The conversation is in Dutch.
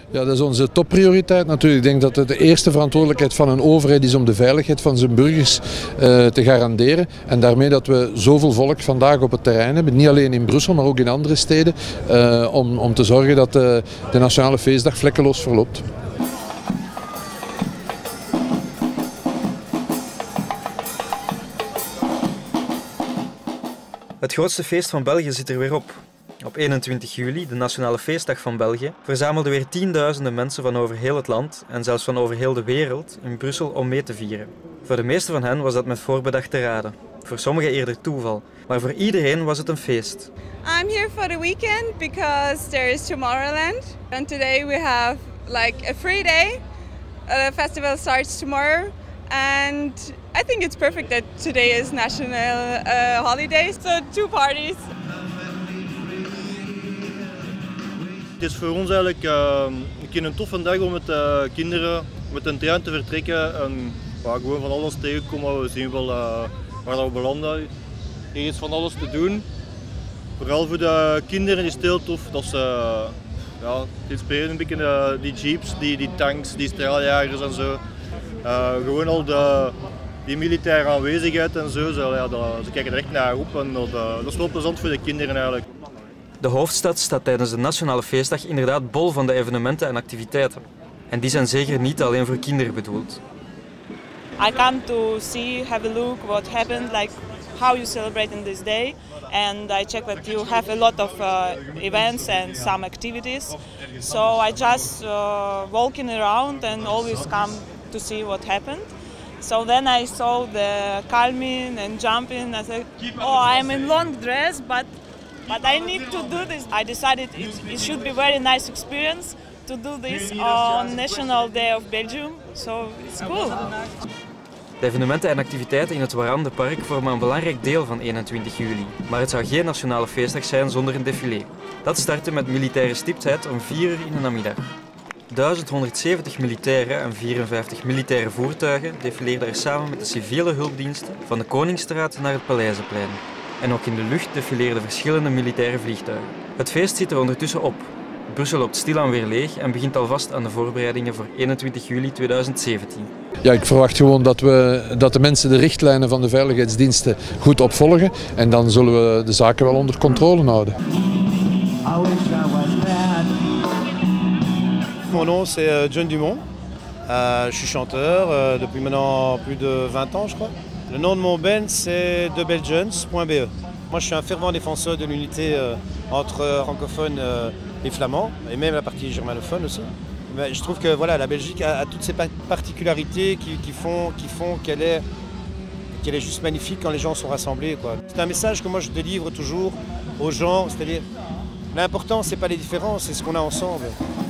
Ja, dat is onze topprioriteit natuurlijk. Ik denk dat het de eerste verantwoordelijkheid van een overheid is om de veiligheid van zijn burgers te garanderen. En daarmee dat we zoveel volk vandaag op het terrein hebben, niet alleen in Brussel, maar ook in andere steden, om te zorgen dat de Nationale Feestdag vlekkeloos verloopt. Het grootste feest van België zit er weer op. Op 21 juli, de Nationale Feestdag van België, verzamelden weer tienduizenden mensen van over heel het land en zelfs van over heel de wereld in Brussel om mee te vieren. Voor de meeste van hen was dat met voorbedacht te raden. Voor sommigen eerder toeval, maar voor iedereen was het een feest. I'm here for the weekend because there is Tomorrowland and today we have like a free day. The festival starts tomorrow and I think it's perfect that today is national holiday, so two parties. Het is voor ons eigenlijk een toffe dag om met de kinderen met een trein te vertrekken en gewoon van alles tegenkomen. We zien wel waar we belanden. Er is van alles te doen. Vooral voor de kinderen is het heel tof dat ze het inspireren een beetje die jeeps, die tanks, die straaljagers en zo. Gewoon al die militaire aanwezigheid en zo. Ze kijken er echt naar op en dat is wel plezant voor de kinderen eigenlijk. De hoofdstad staat tijdens de Nationale Feestdag inderdaad bol van de evenementen en activiteiten. En die zijn zeker niet alleen voor kinderen bedoeld. I come to see, have a look what happened, like how you celebrate in this day, and I check that you have a lot of events and some activities. So I just walking around and always come to see what happened. So then I saw the calming and jumping. I said, "Oh, I'm in long dress, but I need to do this." I decided it should be a very nice experience to do this on National Day of Belgium. So it's cool. De evenementen en activiteiten in het Warande Park vormen een belangrijk deel van 21 juli. Maar het zou geen Nationale Feestdag zijn zonder een défilé. Dat startte met militaire stiptheid om 4 uur in de namiddag. 1170 militairen en 54 militaire voertuigen defileerden er samen met de civiele hulpdiensten van de Koningsstraat naar het Paleizenplein. En ook in de lucht defileerden verschillende militaire vliegtuigen. Het feest zit er ondertussen op. Brussel loopt stilaan weer leeg en begint alvast aan de voorbereidingen voor 21 juli 2017. Ja, ik verwacht gewoon dat de mensen de richtlijnen van de veiligheidsdiensten goed opvolgen en dan zullen we de zaken wel onder controle houden. Mon nom c'est John Dumont. Je suis chanteur depuis maintenant plus de 20 ans je crois. Le nom de mon band c'est debelgians.be. Moi je suis un fervent défenseur de l'unité entre francophones et flamands et même la partie germanophone aussi. Mais je trouve que voilà, la Belgique a toutes ces particularités qui font qu'elle est juste magnifique quand les gens sont rassemblés. C'est un message que moi je délivre toujours aux gens, c'est-à-dire l'important c'est pas les différences, c'est ce qu'on a ensemble.